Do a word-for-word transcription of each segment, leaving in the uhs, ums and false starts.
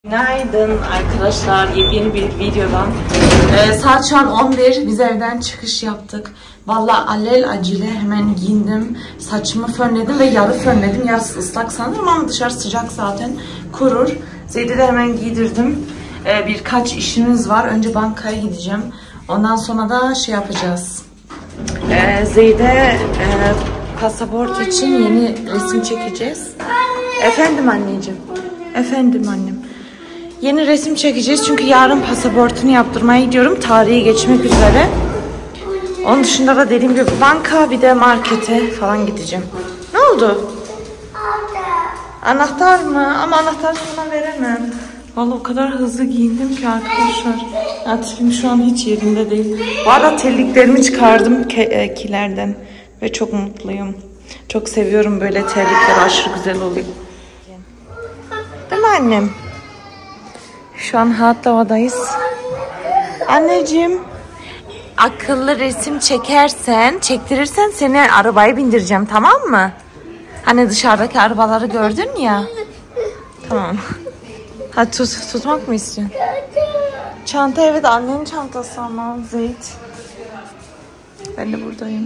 Günaydın arkadaşlar, yeni bir videodan. Ee, saat şu an on bir, biz evden çıkış yaptık. Vallahi alel acele hemen giyindim, saçımı fönledim ve yarı fönledim. Yarısı ıslak sanırım ama dışarı sıcak zaten, kurur. Zeyd'i de hemen giydirdim. Ee, birkaç işimiz var. Önce bankaya gideceğim. Ondan sonra da şey yapacağız. Ee, Zeyd'e e, pasaport için yeni resim çekeceğiz. Efendim anneciğim. Efendim annem. Yeni resim çekeceğiz çünkü yarın pasaportunu yaptırmaya gidiyorum. Tarihi geçmek üzere. Onun dışında da dediğim gibi banka, bir de markete falan gideceğim. Ne oldu? Anahtar mı? Ama anahtar sana veremem. Vallahi o kadar hızlı giyindim ki arkadaşlar. Ya tipim şu an hiç yerinde değil. Bu arada terliklerimi çıkardım kilerden ve çok mutluyum. Çok seviyorum böyle terlikler, aşırı güzel oluyor. Değil mi annem? Şu an Hattava'dayız. Anneciğim, akıllı resim çekersen, çektirirsen seni arabaya bindireceğim, tamam mı? Hani dışarıdaki arabaları gördün ya. Tamam. Hadi tut, tutmak mı istiyorsun? Çanta, evet, annenin çantası ama Zeyd. Ben de buradayım.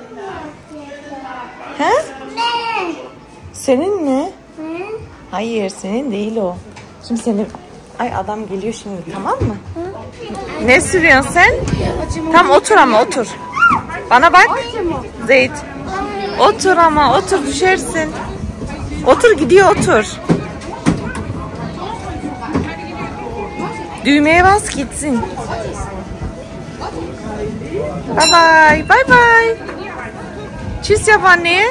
He? Senin mi? Hayır, senin değil o. Şimdi seni... Ay adam geliyor şimdi, tamam mı? Hı? Ne sürüyorsun sen? Tam otur ama otur. Bana bak. Zeyd. Otur ama otur, düşersin. Otur, gidiyor, otur. Düğmeye bas gitsin. Bye bye. Bye bye. Tschüss yap anneye.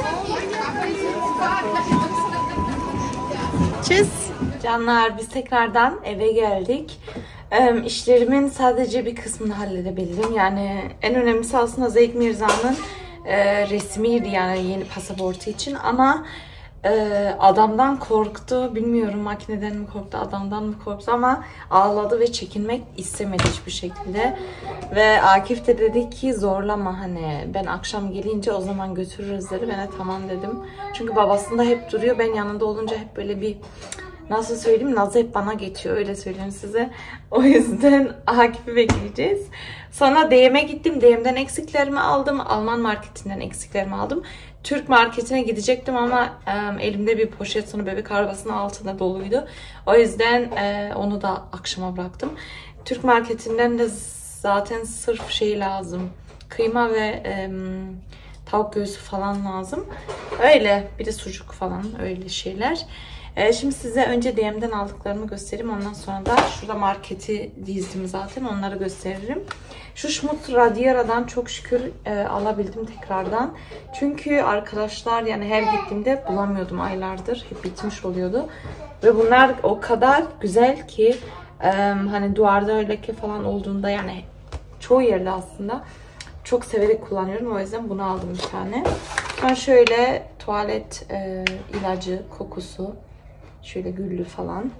Tschüss. Canlar, biz tekrardan eve geldik. Ee, işlerimin sadece bir kısmını halledebildim. Yani en önemlisi aslında Zeyd Mirza'nın e, resmiydi, yani yeni pasaportu için. Ama e, adamdan korktu. Bilmiyorum, makineden mi korktu, adamdan mı korktu, ama ağladı ve çekinmek istemedi hiçbir şekilde. Ve Akif de dedi ki zorlama, hani ben akşam gelince o zaman götürürüz dedi. Ben de tamam dedim. Çünkü babasında hep duruyor. Ben yanında olunca hep böyle bir... Nasıl söyleyeyim? Nazı hep bana geçiyor. Öyle söyleyeyim size. O yüzden Akif'i bekleyeceğiz. Sonra D M'e gittim. D M'den eksiklerimi aldım. Alman marketinden eksiklerimi aldım. Türk marketine gidecektim ama e, elimde bir poşet, sonra bebek arabasının altında doluydu. O yüzden e, onu da akşama bıraktım. Türk marketinden de zaten sırf şey lazım. Kıyma ve e, tavuk göğsü falan lazım. Öyle. Bir de sucuk falan, öyle şeyler. Şimdi size önce D M'den aldıklarımı göstereyim. Ondan sonra da şurada marketi dizdim zaten. Onları gösteririm. Şu Schmutz Radiera'dan çok şükür e, alabildim tekrardan. Çünkü arkadaşlar, yani her gittiğimde bulamıyordum aylardır. Hep bitmiş oluyordu. Ve bunlar o kadar güzel ki e, hani duvarda leke falan olduğunda, yani çoğu yerde aslında çok severek kullanıyorum. O yüzden bunu aldım bir tane. Sonra şöyle tuvalet e, ilacı kokusu. Şöyle güllü falan.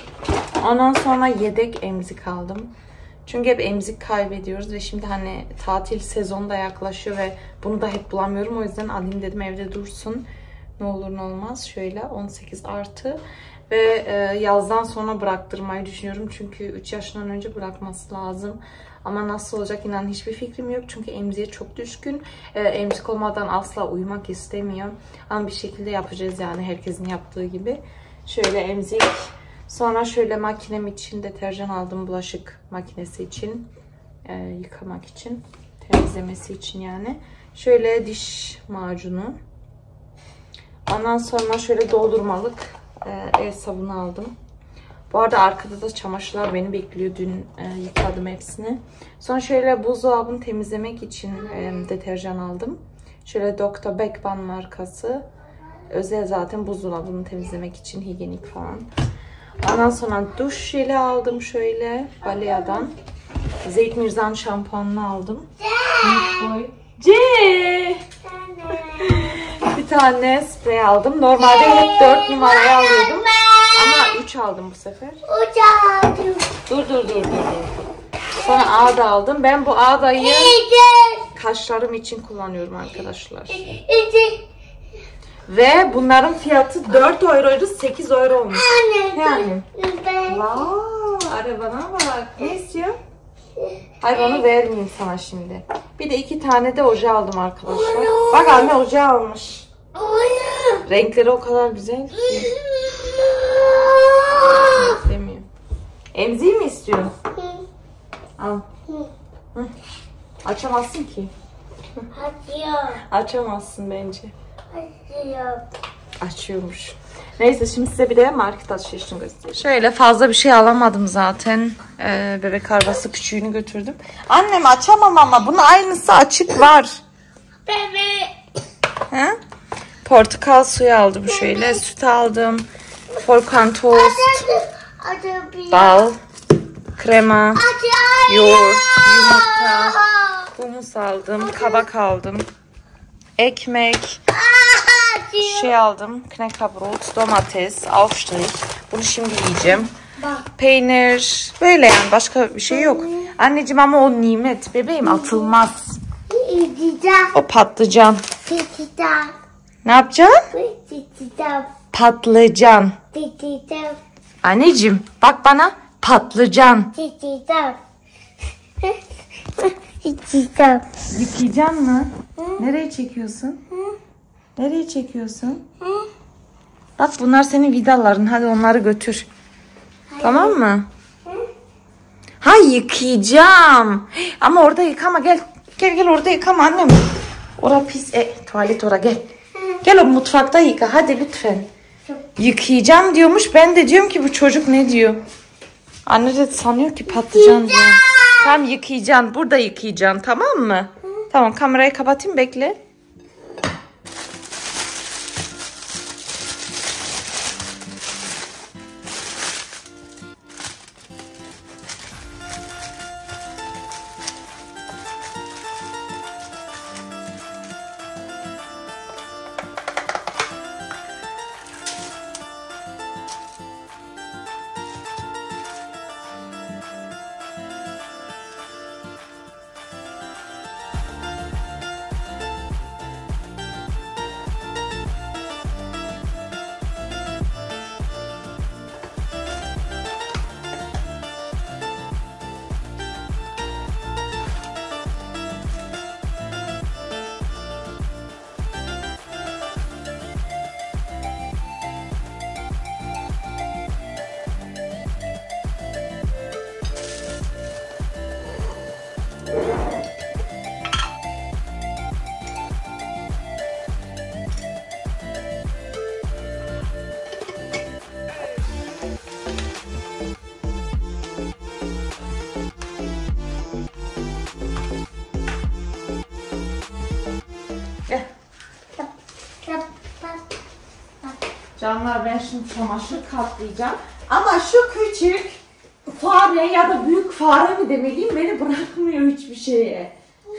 Ondan sonra yedek emzik aldım. Çünkü hep emzik kaybediyoruz ve şimdi hani tatil sezonu da yaklaşıyor ve bunu da hep bulamıyorum. O yüzden alayım dedim, evde dursun. Ne olur ne olmaz. Şöyle on sekiz artı. Ve e, yazdan sonra bıraktırmayı düşünüyorum. Çünkü üç yaşından önce bırakması lazım. Ama nasıl olacak inan hiçbir fikrim yok. Çünkü emziğe çok düşkün. E, emzik olmadan asla uyumak istemiyor. Ama bir şekilde yapacağız, yani herkesin yaptığı gibi. Şöyle emzik. Sonra şöyle makinem için deterjan aldım. Bulaşık makinesi için. E, yıkamak için. Temizlemesi için yani. Şöyle diş macunu. Ondan sonra şöyle doldurmalık e, el sabunu aldım. Bu arada arkada da çamaşırlar beni bekliyor. Dün e, yıkadım hepsini. Sonra şöyle buzdolabını temizlemek için e, deterjan aldım. Şöyle doktor Beckman markası. Özel zaten buzdolabını temizlemek için, hijyenik falan. Ondan sonra duş jeli aldım şöyle Balea'dan. Zeyd Mirza'nın şampuanını aldım. C. Bir tane sprey aldım. Normalde hep dört numarayı alıyordum. Ama üç aldım bu sefer. Dur dur dur dur. Sonra ağda aldım. Ben bu ağdayı kaşlarım için kullanıyorum arkadaşlar. Ve bunların fiyatı dört euroydu, sekiz euro olmuş. Anne. Yani. Wow, arabana bak. Ne istiyorsun? Hayır, onu vermeyeyim sana şimdi. Bir de iki tane de oje aldım arkadaşlar. Bak anne oje almış. Renkleri o kadar güzel ki. İstemiyor. Emziği mi istiyorsun? Al. Hı. Açamazsın ki. Açıyor. Açamazsın bence. Açıyor. Açıyormuş. Neyse şimdi size bir de market alışverişini göstereyim. Şöyle fazla bir şey alamadım zaten. Ee, bebek arabası küçüğünü götürdüm. Annem açamam ama bunun aynısı açık var. Bebe. He? Portakal suyu aldım şöyle. Süt aldım. Volkan tost. Bal. Krema. Yoğurt. Yumurta. Humus aldım. Kabak aldım. Ekmek. Şey aldım. Knäckebrot, domates, Aufstrich. Bunu şimdi yiyeceğim. Peynir. Böyle yani. Başka bir şey yok. Anneciğim ama o nimet. Bebeğim atılmaz. O patlıcan. Ne yapacaksın? Patlıcan. Anneciğim bak bana. Patlıcan. Yıkayacaksın mı? Nereye çekiyorsun? Nereye çekiyorsun? Bak bunlar senin vidaların. Hadi onları götür. Tamam mı? Ha yıkayacağım. Ama orada yıkama gel. Gel gel orada yıkama annem. Ora pis. E, tuvalet ora gel. Gel o mutfakta yıka. Hadi lütfen. Yıkayacağım diyormuş. Ben de diyorum ki bu çocuk ne diyor? Anne de sanıyor ki patlıcan diyor. Tamam yıkayacaksın. Burada yıkayacaksın. Tamam mı? Tamam kamerayı kapatayım bekle. Canlar ben şimdi çamaşır katlayacağım. Ama şu küçük fare ya da büyük fare mi demeliyim beni bırakmıyor hiçbir şeye.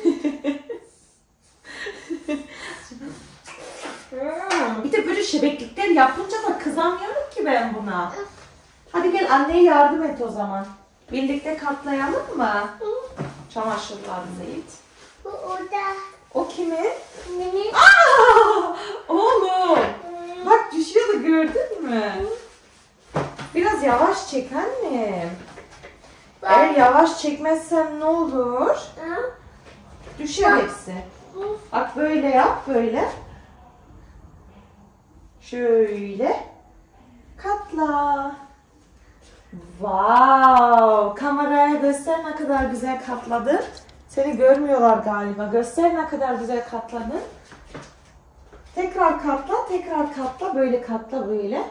Bir de böyle şebeklikler yapınca da kızamıyorum ki ben buna. Hadi gel anneye yardım et o zaman. Birlikte katlayalım mı? Çamaşırlarını Yiğit. Bu orada. O kimin? Benim. Aa, oğlum. Bak düşüyordu gördün mü? Biraz yavaş çek annem. Eğer yavaş çekmezsen ne olur? Düşer hepsi. Bak böyle yap böyle. Şöyle. Katla. Wow. Kameraya göster ne kadar güzel katladın. Seni görmüyorlar galiba. Göster ne kadar güzel katladın. Tekrar katla, tekrar katla, böyle katla böyle.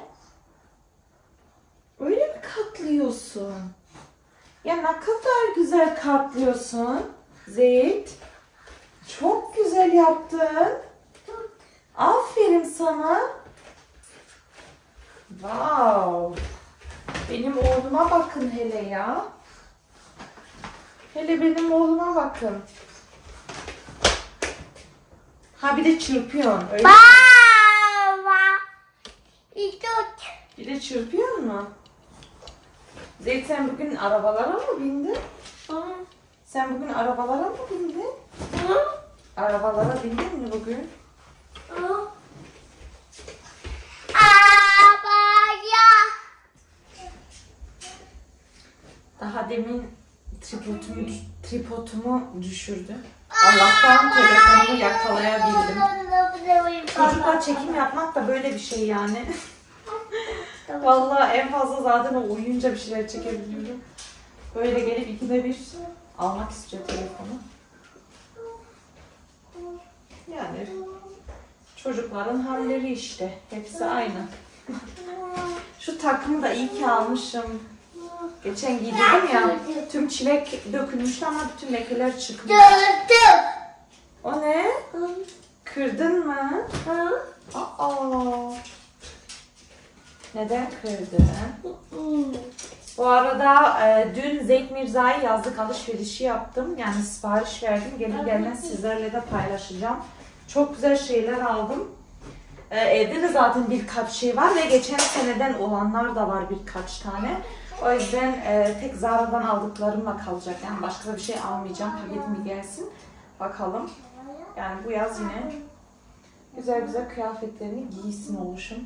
Öyle mi katlıyorsun? Ya ne kadar güzel katlıyorsun Zeyt. Çok güzel yaptın. Aferin sana. Wow. Benim oğluma bakın hele ya. Hele benim oğluma bakın. Ha bir de çırpıyorsun. Öyle. Baba. İtut. Bir de çırpıyor mu? Zeyt sen bugün arabalara mı bindin? Hı. Sen bugün arabalara mı bindin? Hı. Arabalara bindin mi bugün? Hı. Daha demin tripodumu, tripodumu düşürdü. Allah'tan telefonumu yakalayabildim. Çocuklar çekim yapmak da böyle bir şey yani. Vallahi en fazla zaten o uyuyunca bir şeyler çekebiliyorum. Böyle gelip ikide bir almak istiyor telefonu. Yani çocukların halleri işte. Hepsi aynı. Şu takımı da iyi ki almışım. Geçen giydirdim ya. Tüm çilek dökülmüştü ama bütün lekeler çıkmış. O ne? Kırdın mı? Aa. Neden kırdın? Bu arada e, dün Zeyt Mirza'ya yazlık alışverişi yaptım. Yani sipariş verdim. Gelir gelmez sizlerle de paylaşacağım. Çok güzel şeyler aldım. E, evde de zaten birkaç şey var ve geçen seneden olanlar da var birkaç tane. O yüzden e, tek Zara'dan aldıklarımla kalacak. Yani başka bir şey almayacağım. Paketim bir gelsin. Bakalım. Yani bu yaz yine güzel güzel kıyafetlerini giysin olmuşum.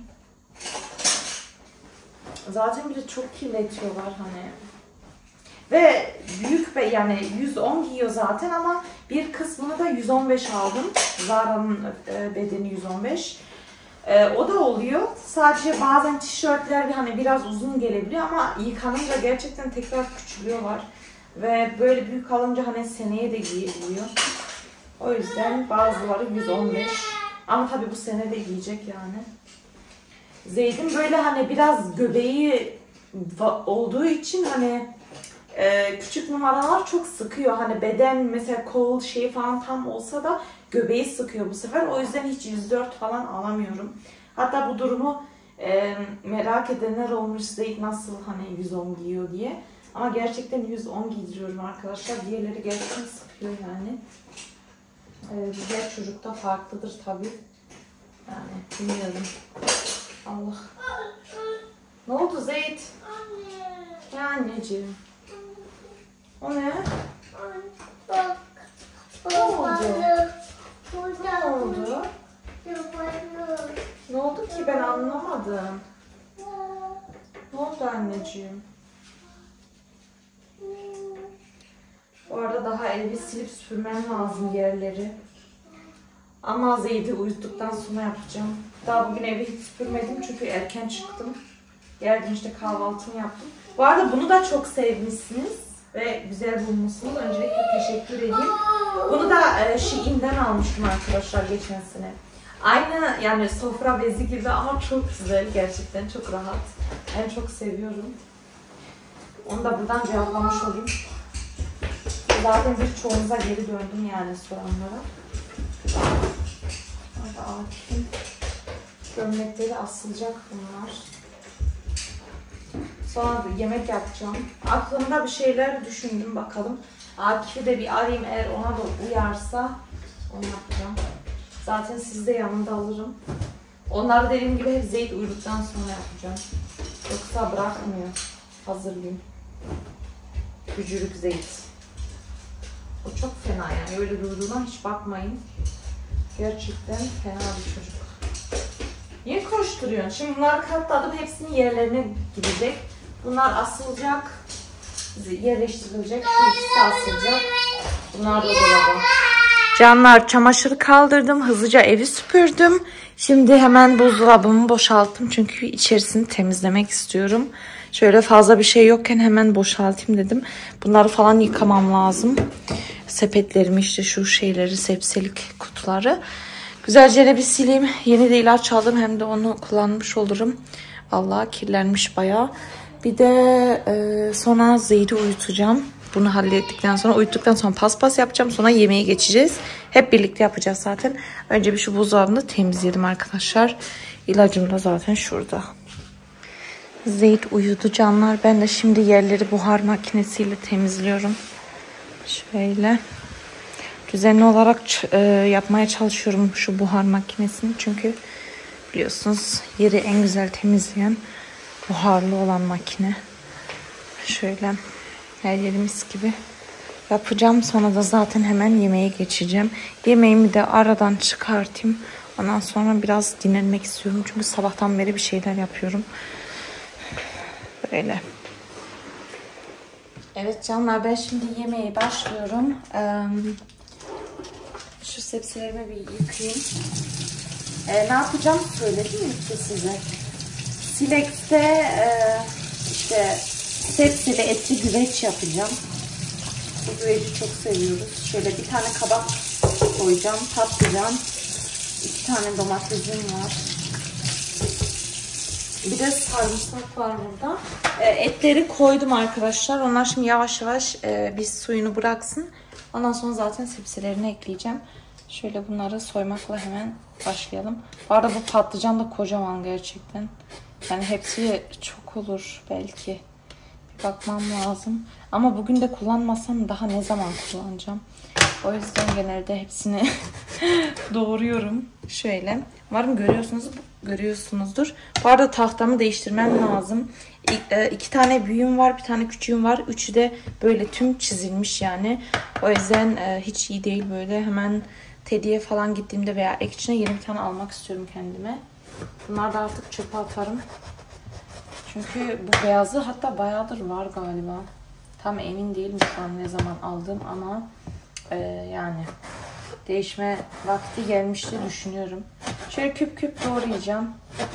Zaten bir de çok kirletiyorlar hani. Ve büyük be yani yüz on giyiyor zaten ama bir kısmını da yüz on beş aldım. Zara'nın e, bedeni yüz on beş. E, o da oluyor. Sadece bazen tişörtler hani biraz uzun gelebiliyor ama yıkanınca gerçekten tekrar küçülüyorlar. Ve böyle büyük alınca hani seneye de giyebiliyor. O yüzden bazıları yüz on beş. Ama tabii bu sene de giyecek yani. Zeyd'in böyle hani biraz göbeği olduğu için hani e, küçük numaralar çok sıkıyor. Hani beden mesela kol şey falan tam olsa da göbeği sıkıyor bu sefer. O yüzden hiç yüz dört falan alamıyorum. Hatta bu durumu e, merak edenler olmuş, Zeyd nasıl hani yüz on giyiyor diye. Ama gerçekten yüz on giydiriyorum arkadaşlar. Diğerleri gerçekten sıkıyor yani. E, diğer çocukta farklıdır tabii. Yani bilmiyorum. Allah. Ne oldu Zeyd? Ya anneciğim. O ne? Bak. Ne oldu? Ne oldu? Ne oldu ki ben anlamadım. Ne oldu anneciğim? Bu arada daha evi silip süpürmem lazım yerleri. Ama Zeyd'i uyuttuktan sonra yapacağım. Daha bugün evi hiç süpürmedim çünkü erken çıktım. Geldim işte kahvaltımı yaptım. Bu arada bunu da çok sevmişsiniz ve güzel bulmuşsunuz. Öncelikle teşekkür edeyim. Bunu da e, Shein'den almıştım arkadaşlar geçen sene. Aynı yani sofra bezi gibi ama çok güzel gerçekten, çok rahat. Ben çok seviyorum. Onu da buradan cevaplamış olayım. Zaten birçoğunuza geri döndüm yani soranlara. Hadi Akif'in gömlekleri asılacak bunlar. Sonra yemek yapacağım. Aklımda bir şeyler düşündüm bakalım. Akif'i de bir arayayım, eğer ona da uyarsa onu yapacağım. Zaten sizi de yanımda alırım. Onları dediğim gibi hep Zeyd uyuduktan sonra yapacağım. Yoksa bırakmıyor. Hazırlayayım. Gücürük Zeyd. O çok fena yani. Öyle durduğuna hiç bakmayın. Gerçekten fena bir çocuk. Niye koşturuyorsun? Şimdi bunları katladım. Hepsinin yerlerine gidecek. Bunlar asılacak. Yerleştirilecek. Şu ikisi asılacak. Bunlar da dolaba. Canlar, çamaşırı kaldırdım. Hızlıca evi süpürdüm. Şimdi hemen buzdolabımı boşalttım. Çünkü içerisini temizlemek istiyorum. Şöyle fazla bir şey yokken hemen boşaltayım dedim. Bunları falan yıkamam lazım. Sepetlerimi işte şu şeyleri, sepselik kutuları. Güzelce bir sileyim. Yeni de ilaç aldım. Hem de onu kullanmış olurum. Vallahi kirlenmiş bayağı. Bir de e, sonra Zeyd'i uyutacağım. Bunu hallettikten sonra, uyuttuktan sonra paspas yapacağım. Sonra yemeğe geçeceğiz. Hep birlikte yapacağız zaten. Önce bir şu buzdolabını temizleyelim arkadaşlar. İlacım da zaten şurada. Zeyd uyudu canlar. Ben de şimdi yerleri buhar makinesiyle temizliyorum. Şöyle. Düzenli olarak e, yapmaya çalışıyorum şu buhar makinesini. Çünkü biliyorsunuz yeri en güzel temizleyen buharlı olan makine. Şöyle her yerimiz gibi yapacağım. Sonra da zaten hemen yemeğe geçeceğim. Yemeğimi de aradan çıkartayım. Ondan sonra biraz dinlenmek istiyorum. Çünkü sabahtan beri bir şeyler yapıyorum. Böyle. Evet canlar, ben şimdi yemeğe başlıyorum. Ee, şu sebzelerimi bir yıkayayım. Ee, ne yapacağım söyledim mi ki size? Silex'te e, işte sebzeli etli güveç yapacağım. Bu güveci çok seviyoruz. Şöyle bir tane kabak koyacağım, patlıcan, iki tane domatesim var. Bir de sarımsak var burada. E, etleri koydum arkadaşlar. Onlar şimdi yavaş yavaş e, bir suyunu bıraksın. Ondan sonra zaten sebzelerini ekleyeceğim. Şöyle bunları soymakla hemen başlayalım. Bu arada bu patlıcan da kocaman gerçekten. Yani hepsi çok olur belki. Bir bakmam lazım. Ama bugün de kullanmasam daha ne zaman kullanacağım. O yüzden genelde hepsini doğruyorum. Şöyle. Umarım görüyorsunuz, görüyorsunuzdur. Bu arada tahtamı değiştirmem lazım. İki tane büyüğüm var, bir tane küçüğüm var. Üçü de böyle tüm çizilmiş yani. O yüzden hiç iyi değil böyle. Hemen Teddy'ye falan gittiğimde veya Action'a yeni bir tane almak istiyorum kendime. Bunlar da artık çöpe atarım. Çünkü bu beyazı hatta bayağıdır var galiba. Tam emin değilim şu an ne zaman aldım ama e, yani değişme vakti gelmişti düşünüyorum. Şöyle küp küp doğrayacağım.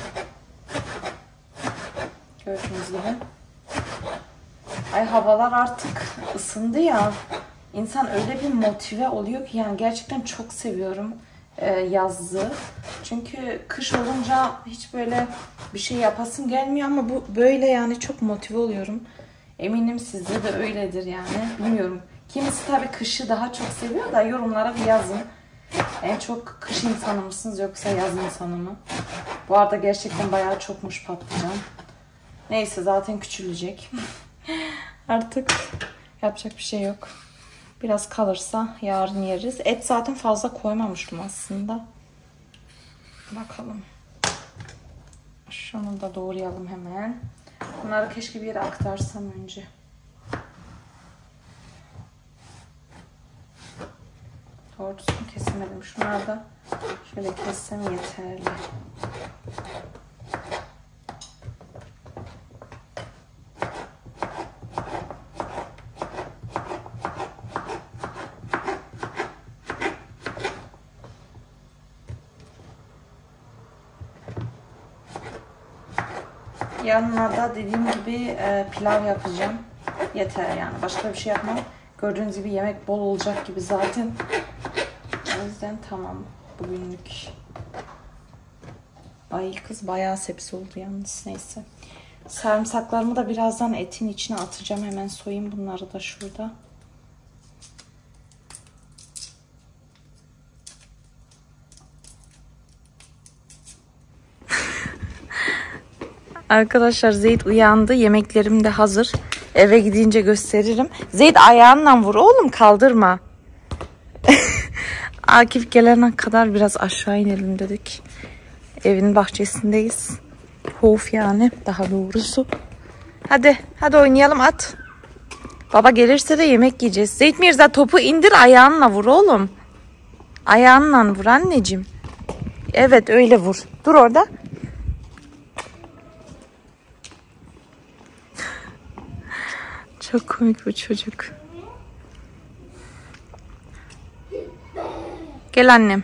Gördüğünüz gibi. Ay havalar artık ısındı ya. İnsan öyle bir motive oluyor ki yani gerçekten çok seviyorum e, yazı. Çünkü kış olunca hiç böyle bir şey yapasım gelmiyor ama bu böyle yani çok motive oluyorum. Eminim sizde de öyledir yani. Bilmiyorum. Kimisi tabii kışı daha çok seviyor da yorumlara bir yazın. En çok kış insanı mısınız yoksa yaz insanı mı? Bu arada gerçekten bayağı çokmuş patlıcan. Neyse zaten küçülecek. Artık yapacak bir şey yok. Biraz kalırsa yarın yeriz. Et zaten fazla koymamıştım aslında. Bakalım. Şunu da doğrayalım hemen. Bunları keşke bir yere aktarsam önce. Doğru düzgün kesemedim. Şunları da şöyle kessem yeterli. Yanına da dediğim gibi e, pilav yapacağım. Yeter yani. Başka bir şey yapmam. Gördüğünüz gibi yemek bol olacak gibi zaten. O yüzden tamam bugünlük. Ay kız bayağı sepsi oldu yalnız. Neyse. Sarımsaklarımı da birazdan etin içine atacağım. Hemen soyayım bunları da şurada. Arkadaşlar Zeyd uyandı. Yemeklerim de hazır. Eve gidince gösteririm. Zeyd ayağınla vur oğlum, kaldırma. Akif gelene kadar biraz aşağı inelim dedik. Evin bahçesindeyiz. Hof yani daha doğrusu. Hadi hadi oynayalım, at. Baba gelirse de yemek yiyeceğiz. Zeyd Mirza topu indir, ayağınla vur oğlum. Ayağınla vur anneciğim. Evet öyle vur. Dur orada. Çok komik bu çocuk. Gel annem.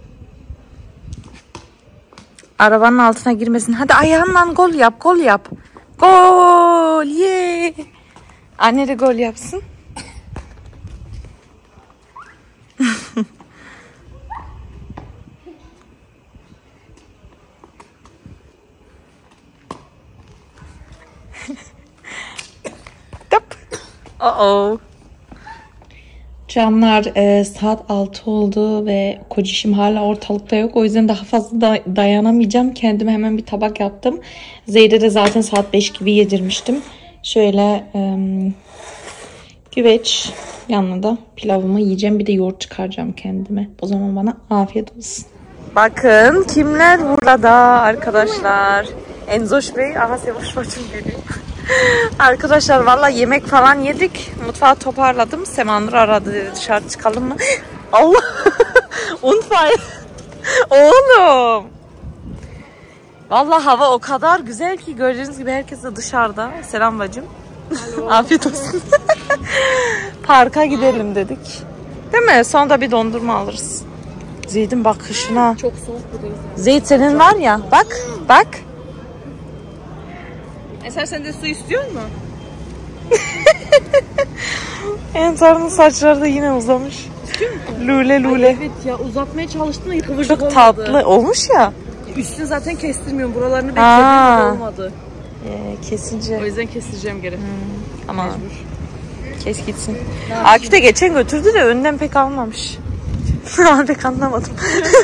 Arabanın altına girmesin. Hadi ayağınla gol yap, gol yap. Gol! Ye! Anne de gol yapsın. Uh-oh. Canlar e, saat altı oldu ve kocişim hala ortalıkta yok. O yüzden daha fazla da dayanamayacağım. Kendime hemen bir tabak yaptım. Zeyd'e de zaten saat beş gibi yedirmiştim. Şöyle e, güveç, yanına da pilavımı yiyeceğim. Bir de yoğurt çıkaracağım kendime. O zaman bana afiyet olsun. Bakın kimler burada arkadaşlar. Enzoş Bey, aha Sevoş bacım geliyor. Arkadaşlar valla yemek falan yedik. Mutfağı toparladım. Semanur aradı dedi dışarı çıkalım mı? Allah! Unfire! Oğlum! Valla hava o kadar güzel ki gördüğünüz gibi herkes de dışarıda. Selam bacım. Afiyet olsun. Parka gidelim dedik. Değil mi? Sonra da bir dondurma alırız. Zeyt'in bakışına. Çok soğuk buradayız. Zeyt senin var ya. Bak. Bak. Eser sen de su istiyor mu? Ensar'ın saçları da yine uzamış. Lule lule. Ay evet ya uzatmaya çalıştım da kıvırcık Çok olmadı. tatlı olmuş ya. Üstünü zaten kestirmiyorum. Buralarını Aa. bekledim olmadı. Ee, kesince. O yüzden kestireceğim geri. Hmm, ama Mecbur. kes gitsin. Akif de geçen götürdü de önden pek almamış. Ben pek anlamadım.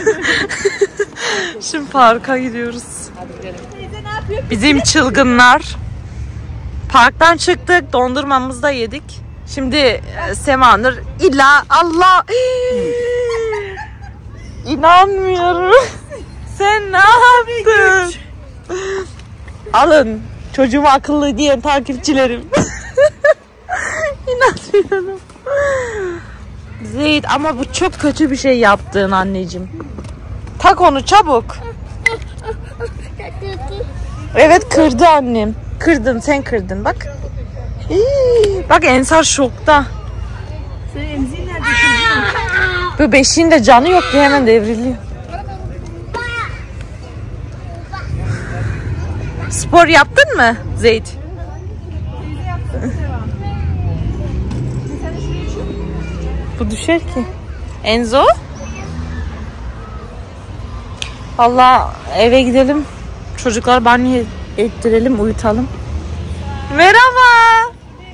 Şimdi parka gidiyoruz. Hadi gidelim. Bizim çılgınlar. Parktan çıktık, dondurmamızı da yedik. Şimdi e, Semanur illa Allah. İnanmıyorum. Sen ne yaptın? Alın. Çocuğumu akıllı diyen takipçilerim. İnanmıyorum. Zeyt ama bu çok kötü bir şey yaptın anneciğim. Tak onu çabuk. Evet kırdı annem. Kırdın sen kırdın bak. Hii, bak Ensar şokta. Senin emziğin nerede? Bu beşiğin de canı yok diye hemen devriliyor. Spor yaptın mı Zeyt? Bu düşer ki. Enzo? Vallahi eve gidelim. Çocuklar banyo ettirelim, uyutalım. Merhaba.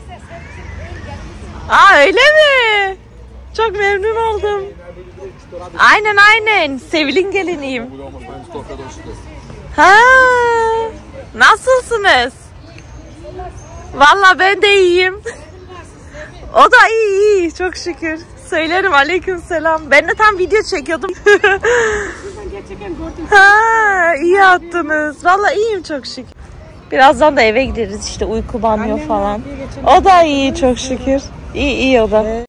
Aa öyle mi? Çok memnun oldum. Aynen aynen. Sevil'in geliniyim. Ha. Nasılsınız? Vallahi ben de iyiyim. O da iyi iyi çok şükür. Söylerim aleykümselam. Ben de tam video çekiyordum. Ha, iyi attınız. Vallahi iyiyim çok şükür. Birazdan da eve gideriz işte uyku banyo falan. O da iyi çok şükür. İyi iyi o da.